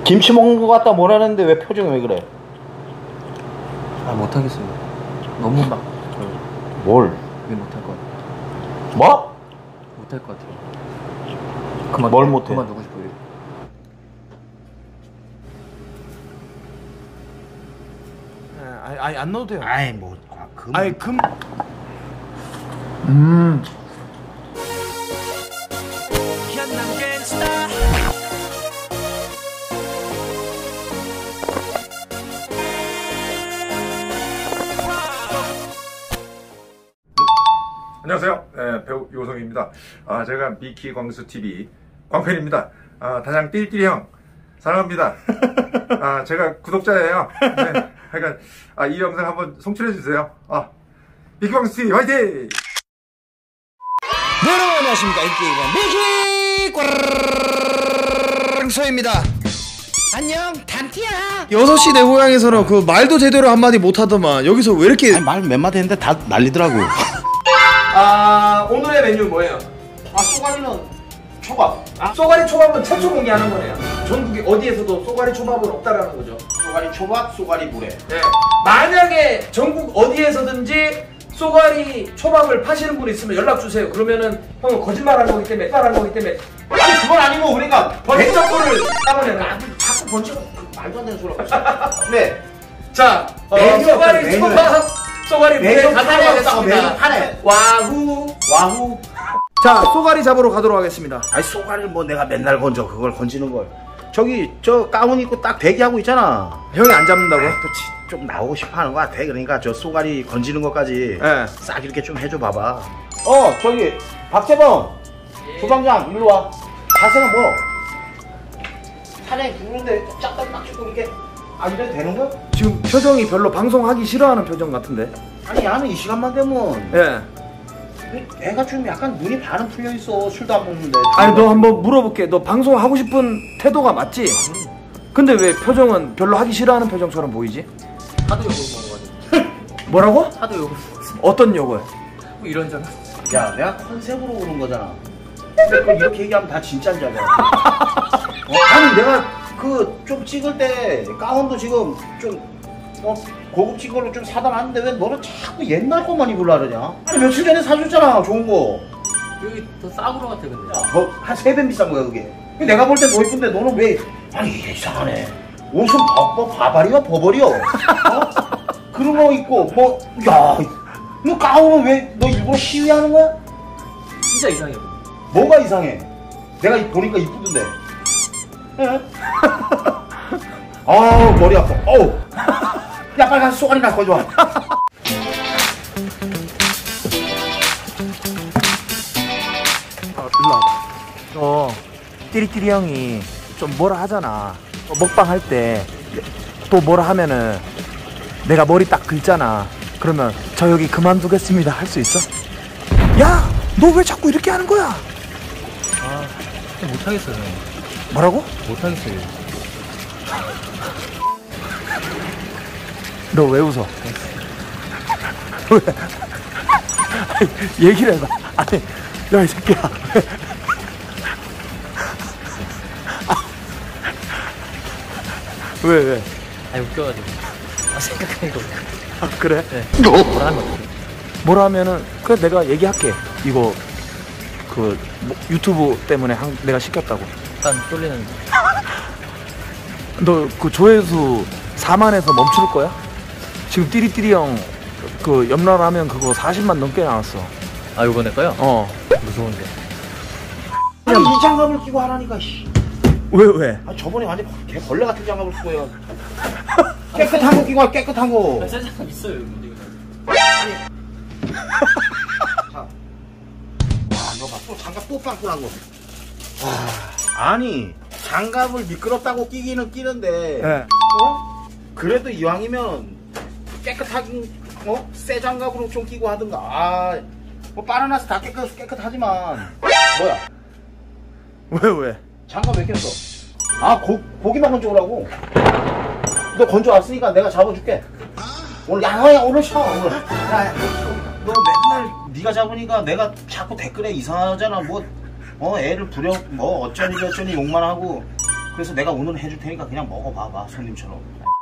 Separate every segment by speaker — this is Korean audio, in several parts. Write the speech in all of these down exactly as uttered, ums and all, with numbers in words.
Speaker 1: 김치 먹는 거 같다 뭐라는데 왜 표정이 왜 그래?
Speaker 2: 아 못하겠어요. 너무 막
Speaker 1: 뭘?
Speaker 2: 왜 못할 것 같아.
Speaker 1: 뭐?
Speaker 2: 못할 것 같아요. 그만
Speaker 1: 뭘 못해?
Speaker 2: 그만 두고 싶어요.
Speaker 3: 아니, 아니 안 넣어도 돼요.
Speaker 1: 아이 뭐 금.
Speaker 3: 아니 금. 음.
Speaker 4: 안녕하세요. 네, 배우 요성입니다. 아, 제가 미키 광수 티비 광팬입니다. 아, 다장 띠리띠리 형 사랑합니다. 아, 제가 구독자예요. 네, 하여간 아, 이 영상 한번 송출해 주세요. 아, 미키 광수 티비 화이팅!
Speaker 3: 네, 여러분 안녕하십니까. 인기가 미키 광수입니다.
Speaker 1: 안녕 단티야.
Speaker 3: 여섯 시 내 고향에서는 그 말도 제대로 한마디 못하더만 여기서 왜 이렇게
Speaker 1: 말 몇 마디 했는데 다 난리더라고.
Speaker 3: 아 오늘의 메뉴 뭐예요?
Speaker 1: 아 쏘가리는 초밥.
Speaker 3: 아, 쏘가리 초밥은 최초 공개하는 거네요. 전국에 어디에서도 쏘가리 초밥은 없다라는 거죠.
Speaker 1: 쏘가리 초밥, 쏘가리 물회.
Speaker 3: 네. 만약에 전국 어디에서든지 쏘가리 초밥을 파시는 분 있으면 연락 주세요. 그러면은 형은 거짓말하는 거기 때문에 거짓말하는 거기 때문에
Speaker 1: 아니 그건 아니고 그러니까
Speaker 3: 번쩍 거를 따보내는.
Speaker 1: 아, 자꾸 번쩍 말도 안 되는 소리 하고. 네.
Speaker 3: 자, 어,
Speaker 1: 메뉴
Speaker 3: 쏘가리
Speaker 1: 메뉴.
Speaker 3: 초밥, 쏘가리 물회
Speaker 1: 메뉴
Speaker 3: 가도록
Speaker 1: 파네 했다고 메뉴
Speaker 3: 하겠습니다.
Speaker 1: 파네.
Speaker 3: 와후.
Speaker 1: 와후.
Speaker 3: 자, 쏘가리 잡으러 가도록 하겠습니다.
Speaker 1: 아니 쏘가리를 뭐 내가 맨날 건져 그걸 건지는 걸. 저기 저 가운 입고 딱 대기하고 있잖아.
Speaker 3: 형이 안 잡는다고요?
Speaker 1: 또 좀 나오고 싶어하는 거 같아. 그러니까 저 쏘가리 건지는 것까지
Speaker 3: 네.
Speaker 1: 싹 이렇게 좀 해줘 봐봐. 어 저기 박재범 주방장 일로 와. 자세는 뭐? 사장님 부르는데 짝딱 딱 찍고 이렇게 아 이래도 되는 거야?
Speaker 3: 지금 표정이 별로 방송하기 싫어하는 표정 같은데.
Speaker 1: 아니 야는 이 시간만 되면
Speaker 3: 예.
Speaker 1: 애가 좀 약간 눈이 반은 풀려 있어. 술도 안 먹는데.
Speaker 3: 아니 너 한번 물어볼게. 너 방송하고 싶은 태도가 맞지? 근데 왜 표정은 별로 하기 싫어하는 표정처럼 보이지?
Speaker 2: 하도 욕을 먹어가지고.
Speaker 3: 뭐라고?
Speaker 2: 하도 욕을 먹었어.
Speaker 3: 어떤 욕을?
Speaker 2: 뭐 이런저런.
Speaker 1: 야 내가 컨셉으로 그런 거잖아. 근데 그걸 이렇게 얘기하면 다 진짜인 줄 알아. 어? 아니 내가 그 좀 찍을 때 가운도 지금 좀 어, 고급진 걸로 좀 사다 놨는데 왜 너는 자꾸 옛날 것만 입으려 그러냐? 아니 며칠 전에 사줬잖아 좋은 거.
Speaker 2: 여기 더 싸구려 같아 근데.
Speaker 1: 한 세 배 비싼 거야 그게. 내가 볼 땐 더 이쁜데 너는 왜? 아니 이게 이상하네. 옷은 버, 바바리야 버버리야. 어? 그런 거 입고 뭐 야, 너 가운은 왜 너 일부러 시위하는 거야?
Speaker 2: 진짜 이상해.
Speaker 1: 뭐가 이상해? 내가 보니까 이쁘던데. 예? 아우 머리 아파. 어우. 야 빨리 가서 쏘가리나 거줘.
Speaker 3: 일로 와봐. 너 띠리띠리 형이 좀 뭐라 하잖아. 어, 먹방 할 때 또 뭐라 하면은 내가 머리 딱 긁잖아. 그러면 저 여기 그만두겠습니다 할 수 있어? 야! 너 왜 자꾸 이렇게 하는 거야?
Speaker 2: 아, 못하겠어요.
Speaker 3: 뭐라고?
Speaker 2: 못하겠어요.
Speaker 3: 너 왜 웃어? 왜? 아니, 얘기를 해봐. 아니, 야, 이 새끼야. 왜, 왜?
Speaker 2: 아니 웃겨가지고. 아 생각하니까.
Speaker 3: 아, 그래?
Speaker 2: 네. 뭐라 하면 어떡해.
Speaker 3: 뭐라 하면은, 그래, 내가 얘기할게. 이거, 그, 뭐, 유튜브 때문에 한, 내가 시켰다고.
Speaker 2: 일단 쏠리는.
Speaker 3: 너 그 조회수 사만에서 멈출 거야? 지금 띠리띠리 형, 그, 염라라면 그거 사십만 넘게 나왔어.
Speaker 2: 아 요번에 거요?
Speaker 3: 어.
Speaker 2: 무서운데.
Speaker 1: 아니 이 장갑을 끼고 하라니까. 씨.
Speaker 3: 왜, 왜?
Speaker 1: 아 저번에 완전 개 벌레 같은 장갑을 쓰고 해요. 깨끗한 거 끼고 와 깨끗한 거.
Speaker 2: 새 장갑 있어요 여기.
Speaker 1: 너 봐, 또 장갑 또 빵꾸난 거. 와, 아니 장갑을 미끄럽다고 끼기는 끼는데,
Speaker 3: 네.
Speaker 1: 어? 그래도 이왕이면 깨끗하긴, 어? 새 장갑으로 좀 끼고 하든가. 아, 뭐 바나나스 다 깨끗 깨끗하지만 뭐야?
Speaker 3: 왜, 왜?
Speaker 1: 장갑 왜 꼈어? 아, 고, 고기만 건져오라고. 너 건져왔으니까 내가 잡아줄게. 오늘 양호야 오늘 쉬어 오늘. 야, 야, 너 맨날 네가 잡으니까 내가 자꾸 댓글에 이상하잖아. 뭐 어 애를 부려 뭐 어쩌니 저쩌니 욕만 하고 그래서 내가 오늘 해줄 테니까 그냥 먹어봐봐 손님처럼.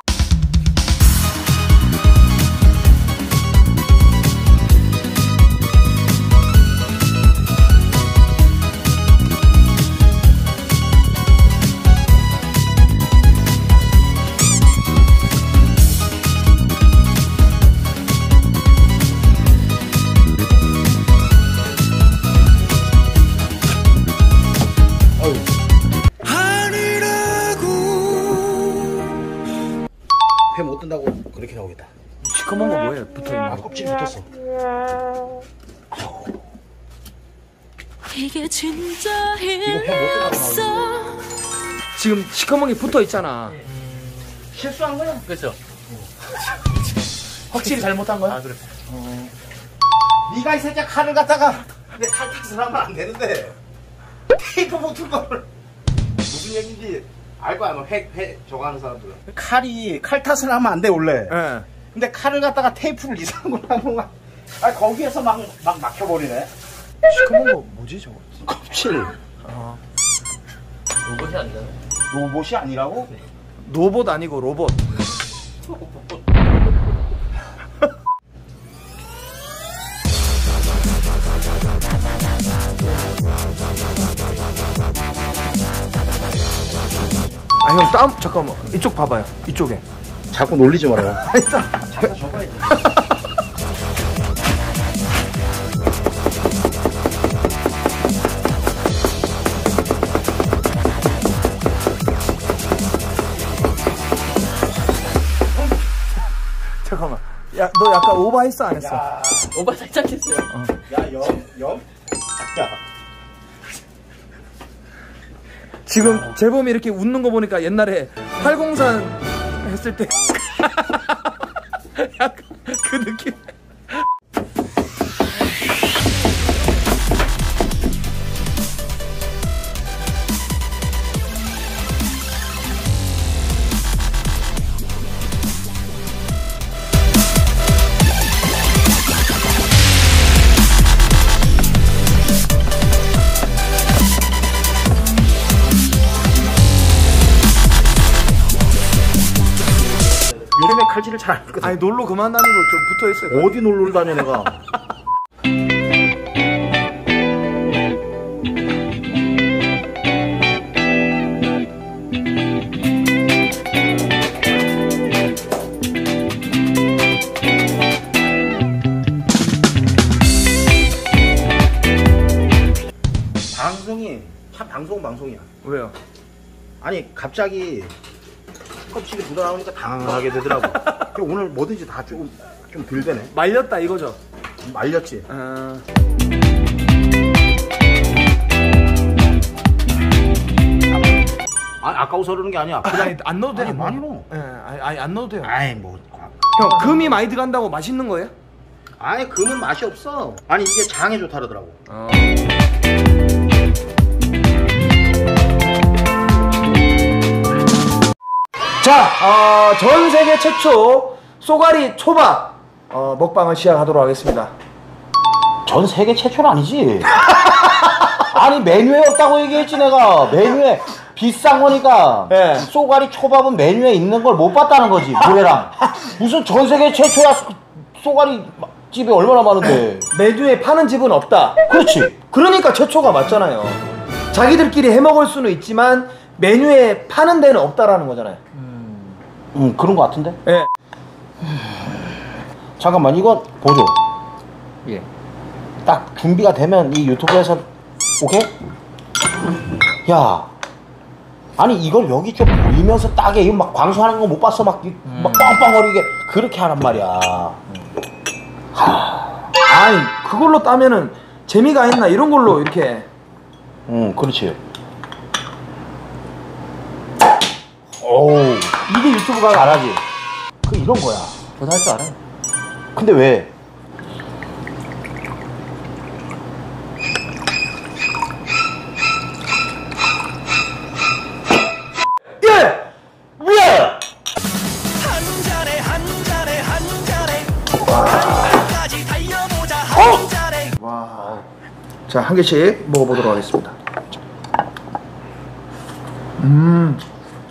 Speaker 1: 회 못 뜬다고 그렇게 나오겠다.
Speaker 3: 시커먼 거 뭐예요? 붙어있는
Speaker 1: 아
Speaker 3: 거.
Speaker 1: 껍질이 붙었어.
Speaker 5: 이게 진짜
Speaker 1: 이거 회 못
Speaker 5: 없어.
Speaker 1: 뜬다고
Speaker 3: 지금 시커먼 게 붙어있잖아.
Speaker 1: 실수한 거야?
Speaker 2: 그렇죠.
Speaker 1: 확실히 잘못한 거야?
Speaker 2: 아, 그래.
Speaker 1: 네가 이 새끼야 칼을 갖다가 내 칼탁을 하면 안 되는데 테이프 붙은 거를 무슨 얘기인지 알 거야 아마 회, 회 저거 하는 사람들은. 칼이 칼 탓을 하면 안 돼 원래.
Speaker 3: 예.
Speaker 1: 근데 칼을 갖다가 테이프를 이상한 걸로 하면 막, 아 거기에서 막, 막 막혀버리네.
Speaker 3: 시커먼 거 뭐지 저거?
Speaker 1: 껍질.
Speaker 3: 아.
Speaker 2: 로봇이 아니잖아요.
Speaker 1: 로봇이 아니라고?
Speaker 3: 로봇 아니고 로봇. 아 형 땀 잠깐만 이쪽 봐봐요 이쪽에.
Speaker 1: 자꾸 놀리지 말아요.
Speaker 3: 일단
Speaker 1: 자꾸 접어야지.
Speaker 3: 잠깐만. 야 너 약간 오버했어 안 했어?
Speaker 1: 야,
Speaker 2: 오빠 살짝 했어요.
Speaker 1: 야, 염, 염? 야.
Speaker 3: 지금 재범이 이렇게 웃는 거 보니까 옛날에 팔공산 했을 때 약간 그 느낌.
Speaker 1: 요즘에 칼질을 잘 안 하거든.
Speaker 3: 아니 놀러 그만 다니고 좀 붙어 있어요.
Speaker 1: 어디 놀러 다녀 내가. 방송이 참 방송 방송이야.
Speaker 3: 왜요?
Speaker 1: 아니 갑자기 껍질이 묻어나오니까 당황하게 되더라고. 오늘 뭐든지 다 조금 좀 덜 되네.
Speaker 3: 말렸다 이거죠?
Speaker 1: 말렸지.
Speaker 3: 아...
Speaker 1: 아니 아까워서 그러는 게 아니야.
Speaker 3: 아니 안 넣어도 돼요.
Speaker 1: 아니, 많이 넣어.
Speaker 3: 예, 아니, 아니 안 넣어도 돼요.
Speaker 1: 아이 뭐.
Speaker 3: 형 금이 많이 들어간다고 맛있는 거예요?
Speaker 1: 아니 금은 맛이 없어. 아니 이게 장에 좋다 그러더라고.
Speaker 3: 어. 자, 어, 전 세계 최초 쏘가리 초밥 어, 먹방을 시작하도록 하겠습니다.
Speaker 1: 전 세계 최초는 아니지. 아니 메뉴에 없다고 얘기했지 내가. 메뉴에 비싼 거니까.
Speaker 3: 예.
Speaker 1: 쏘가리 초밥은 메뉴에 있는 걸 못 봤다는 거지. 노래랑. 무슨 전 세계 최초야. 쏘- 쏘가리 집이 얼마나 많은데.
Speaker 3: 메뉴에 파는 집은 없다.
Speaker 1: 그렇지.
Speaker 3: 그러니까 최초가 맞잖아요. 자기들끼리 해 먹을 수는 있지만 메뉴에 파는 데는 없다라는 거잖아요.
Speaker 1: 응 그런 거 같은데.
Speaker 3: 예.
Speaker 1: 잠깐만 이건 보조.
Speaker 2: 예.
Speaker 1: 딱 준비가 되면 이 유튜브에서 오케이? 야 아니 이걸 여기 좀 보이면서 따게 이거 막 광수하는 거 못 봤어? 막, 이- 막 뻥뻥거리게 그렇게 하란 말이야.
Speaker 3: 아니 그걸로 따면은 재미가 있나 이런 걸로 이렇게.
Speaker 1: 응 그렇지. 오우 이게 유튜브가 잘하지. 그 이런 거야.
Speaker 2: 저도 할 줄 알아요.
Speaker 1: 근데 왜?
Speaker 3: 예! 예!
Speaker 5: 한 잔에 한 잔에 한 잔에 끝까지 달려보자 한 잔에.
Speaker 3: 와. 자, 한 개씩 먹어보도록 하겠습니다. 음. 음.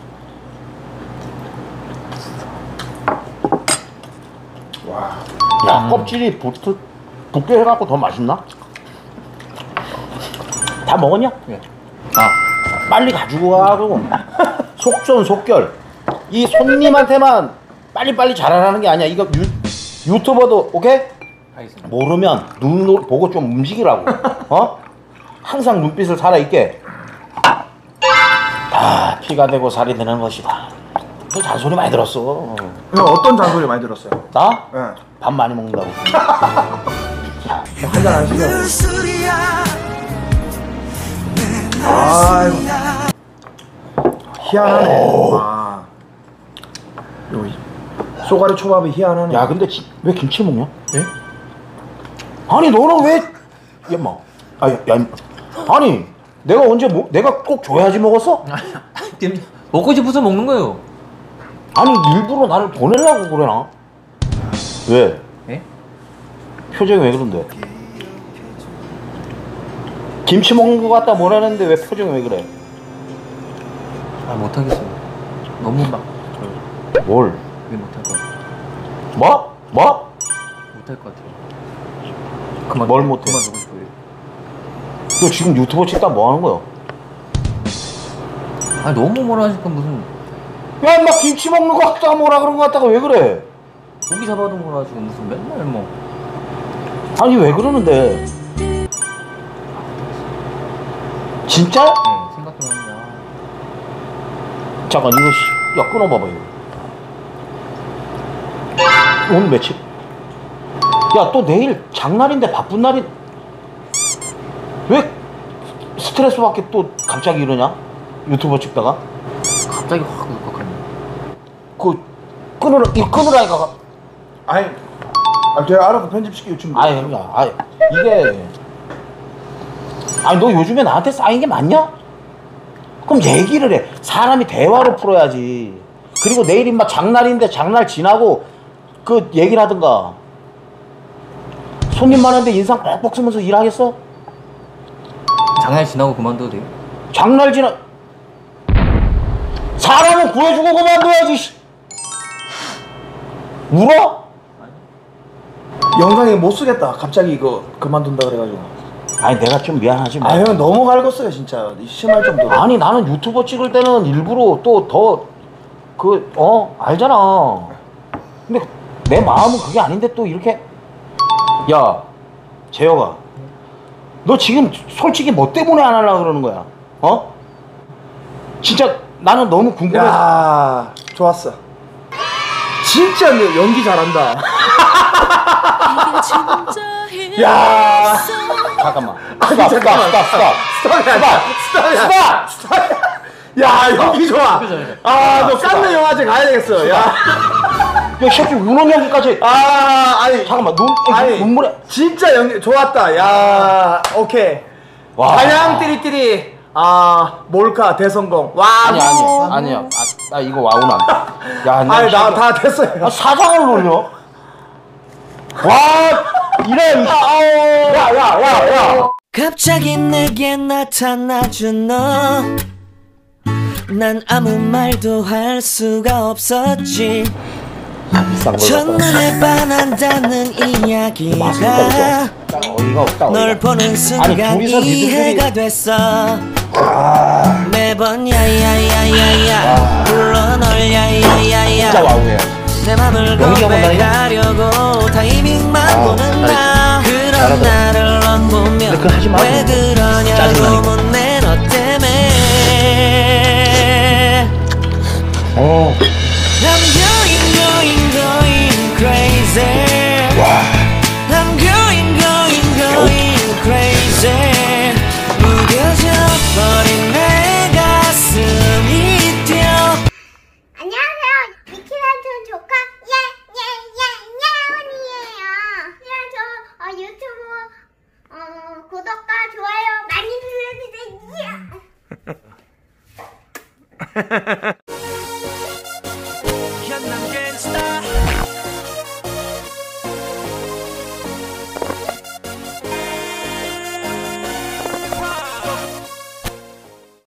Speaker 1: 야, 껍질이 붙, 붙게 해갖고 더 맛있나? 다 먹었냐?
Speaker 2: 예.
Speaker 1: 아, 빨리 가지고 가고 속전속결. 이 손님한테만 빨리빨리 잘하라는 게 아니야. 이거 유, 유튜버도 오케이?
Speaker 2: 알겠습니다.
Speaker 1: 모르면 눈 보고 좀 움직이라고. 어? 항상 눈빛을 살아있게. 다 피가 되고 살이 되는 것이다. 너 잔소리 많이 들었어.
Speaker 3: 형 어떤 잔소리 많이 들었어요?
Speaker 1: 나?
Speaker 3: 예.
Speaker 1: 밥 많이 먹는다고.
Speaker 3: 한잔 하시죠.
Speaker 5: 술이야
Speaker 3: 아이고. 희한하네. 아. 요 쏘가리 초밥이 희한하네.
Speaker 1: 야, 근데 지, 왜 김치 먹냐?
Speaker 3: 예?
Speaker 1: 아니, 너는 왜? 야마. 아, 야, 야, 아니, 내가 언제 뭐, 내가 꼭 줘야지 먹었어?
Speaker 2: 먹고 싶어서 먹는 거예요.
Speaker 1: 아니, 일부러 나를 보내려고 그러나? 왜?
Speaker 2: 예?
Speaker 1: 표정이 왜 그런데? 김치 먹는 거 같다 뭐라는데 왜 표정이 왜 그래?
Speaker 2: 아 못하겠어요. 너무 막
Speaker 1: 뭘?
Speaker 2: 이게 못할 것 같아요.
Speaker 1: 뭐? 뭐?
Speaker 2: 못할 것 같아요. 그만.
Speaker 1: 뭘 못해?
Speaker 2: 그만 두고 싶어요.
Speaker 1: 너 지금 유튜버 찍다 뭐 하는 거야?
Speaker 2: 아 너무 뭐라 하니까 무슨
Speaker 1: 야, 인마 김치 먹는 거 같다 뭐라 그런 거 같다가 왜 그래?
Speaker 2: 고기 잡아도 뭐라 하시고 무슨 맨날 뭐.
Speaker 1: 아니, 왜 그러는데? 진짜?
Speaker 2: 네, 생각해보면
Speaker 1: 잠깐, 이거, 씨, 야, 끊어봐봐, 이거. 오늘 며칠? 야, 또 내일 장날인데 바쁜 날이, 왜 스트레스 받게 또 갑자기 이러냐? 유튜버 찍다가?
Speaker 2: 갑자기 확 울컥하네.
Speaker 1: 그, 끊으라, 이 끊으라니까.
Speaker 3: 아니, 아, 제가 알아서 편집시키고 좀.
Speaker 1: 아이, 그러니까, 아이, 이게. 아니, 너 요즘에 나한테 쌓인 게 맞냐? 그럼 얘기를 해. 사람이 대화로 풀어야지. 그리고 내일 인마 장날인데 장날 지나고 그 얘기를 하든가. 손님 많은데 인상 뻑뻑 쓰면서 일하겠어?
Speaker 2: 장날 지나고 그만둬도 돼요?
Speaker 1: 장날 지나 사람은 구해주고 그만둬야지. 씨. 울어?
Speaker 3: 영상에 못 쓰겠다. 갑자기 이거 그만둔다 그래가지고.
Speaker 1: 아니, 내가 좀 미안하지 뭐.
Speaker 3: 아, 형 너무 갈궜어요 진짜. 심할 정도로.
Speaker 1: 아니, 나는 유튜버 찍을 때는 일부러 또 더 그 어 알잖아. 근데 내 마음은 그게 아닌데 또 이렇게. 야, 재혁아, 너 지금 솔직히 뭐 때문에 안 하려고 그러는 거야? 어? 진짜 나는 너무 궁금해서.
Speaker 3: 야, 좋았어. 진짜 너 연기 잘한다. 야.
Speaker 1: 잠깐만.
Speaker 3: 아니,
Speaker 1: 스탑,
Speaker 3: 잠깐만.
Speaker 1: 스탑, 스탑, 스탑.
Speaker 3: 스탑이야. 스탑이야. 스탑. 야, 연기 좋아. 아, 너 깐느 영화제 가야 되겠어. 야.
Speaker 1: 야, 새끼 우는 연기까지.
Speaker 3: 아, 아니.
Speaker 1: 잠깐만, 눈,
Speaker 3: 아니,
Speaker 1: 눈물에.
Speaker 3: 진짜 연기 좋았다. 야, 오케이.
Speaker 1: 와.
Speaker 3: 단양 띠리띠리. 아, 몰카 대성공. 와.
Speaker 1: 아니, 아니, 아니야. 아, 나 이거 와우는 안 돼. 야,
Speaker 3: 아니, 나 다 됐어요.
Speaker 1: 아, 사장을 놀려? 와, 이런. 야, 야, 야, 야.
Speaker 5: 갑자기 내게 나타나준 너 난 아무 말도 할 수가 없었지 첫눈에 반한다는 이야기가
Speaker 1: 어이가 없다.
Speaker 5: 널
Speaker 1: 어이가.
Speaker 5: 보는 순간
Speaker 1: 둘이서
Speaker 5: 이해가
Speaker 1: 니들끼리-
Speaker 5: 됐어 매번 야야야야야 불러 널 야야야야
Speaker 1: 진짜 와우해.
Speaker 5: 내 맘을
Speaker 1: 연기가
Speaker 5: 고백하려고 타이밍만
Speaker 1: 아,
Speaker 5: 보는 나 그런
Speaker 1: 잘하더라.
Speaker 5: 나를 넌 보면
Speaker 1: 근데 그거 하지 마.
Speaker 5: 왜 그러냐고
Speaker 1: 짜증나니까.
Speaker 5: 묻네 너 때문에
Speaker 1: 어.
Speaker 5: I'm going going going crazy
Speaker 1: 와.
Speaker 5: I'm going going going crazy 무뎌져 버린 내 가슴이 뛰어
Speaker 6: 안녕하세요. 미키란촌 조카 예예예예예언이에요. 그냥 저 어, 유튜브 어, 구독과 좋아요 많이 눌러주세요.